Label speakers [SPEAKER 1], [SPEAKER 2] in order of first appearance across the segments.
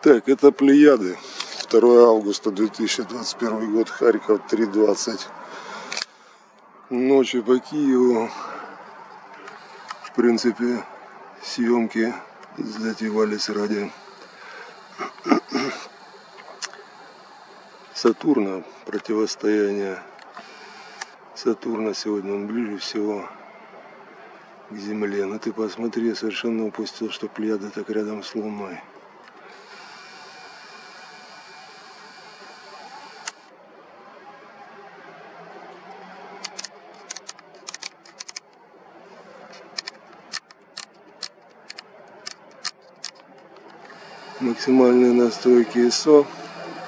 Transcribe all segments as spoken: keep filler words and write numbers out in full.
[SPEAKER 1] Так, это Плеяды. второе августа две тысячи двадцать первый год, Харьков, три двадцать. Ночью по Киеву. В принципе, съемки затевались ради Сатурна, противостояние Сатурна. Сегодня он ближе всего к Земле. Но ты посмотри, я совершенно упустил, что Плеяды так рядом с Луной. Максимальные настройки ай эс о.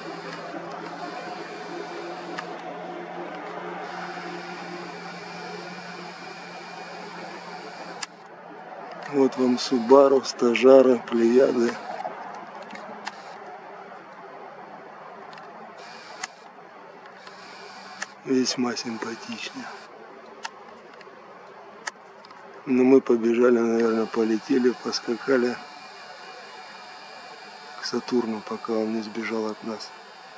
[SPEAKER 1] Вот вам Subaru, Стажара, Плеяды. Весьма симпатично. Но мы побежали, наверное, полетели, поскакали к Сатурну, пока он не сбежал от нас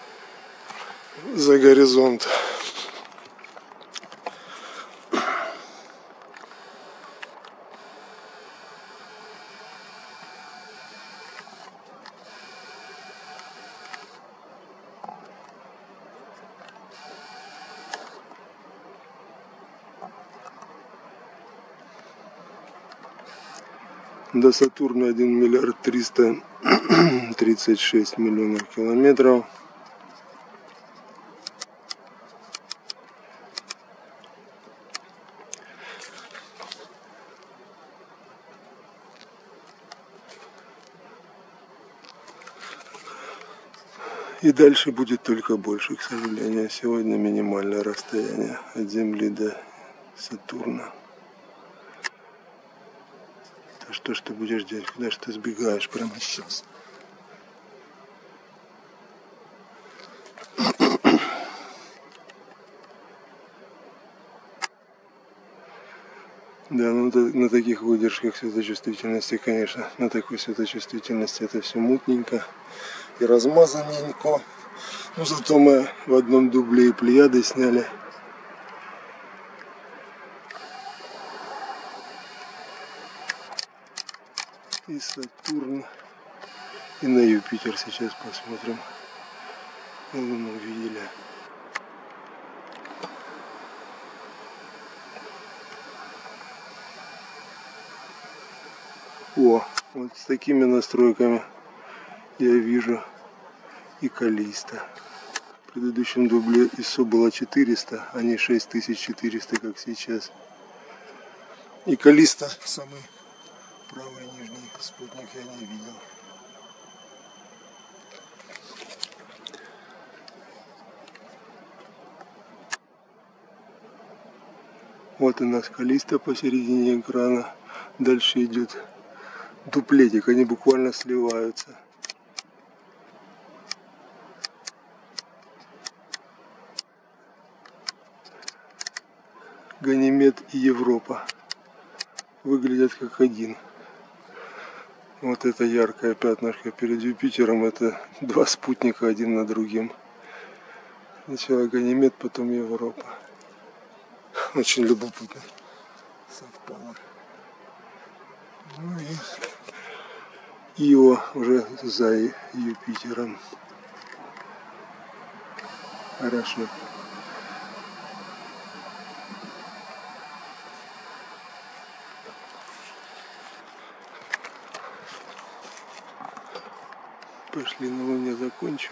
[SPEAKER 1] за горизонт. До Сатурна один миллиард триста тридцать шесть миллионов километров. И дальше будет только больше, к сожалению. Сегодня минимальное расстояние от Земли до Сатурна. Что ж ты будешь делать? Куда же ты сбегаешь прямо сейчас? Да, ну на таких выдержках светочувствительности, конечно, на такой светочувствительности это все мутненько и размазанненько. Но зато мы в одном дубле и Плеяды сняли. И Сатурн, и на Юпитер сейчас посмотрим. Луну видели. О, вот с такими настройками я вижу и Калиста. В предыдущем дубле ай эс о было четыреста, а не шесть тысяч четыреста, как сейчас. И Калиста самый правый нижний спутник я не видел. Вот у нас Калиста посередине экрана. Дальше идет дуплетик, они буквально сливаются. Ганимед и Европа выглядят как один. Вот это яркое пятнышко перед Юпитером, это два спутника один над другим. Сначала Ганимед, потом Европа. Очень любопытно совпало. Ну и Ио уже за Юпитером. Хорошо. Пошли на Луне закончим.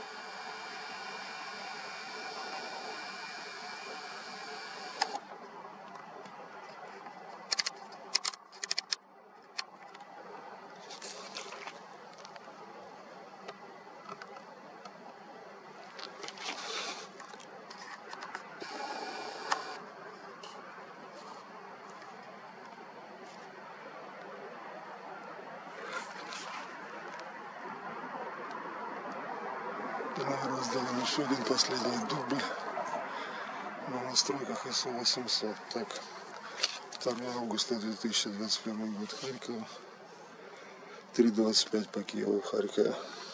[SPEAKER 1] Раздали еще один последний дубль на настройках ай эс о восемьсот. Так, второе августа две тысячи двадцать первый год, Харьков, три двадцать пять по Киеву, Харьков.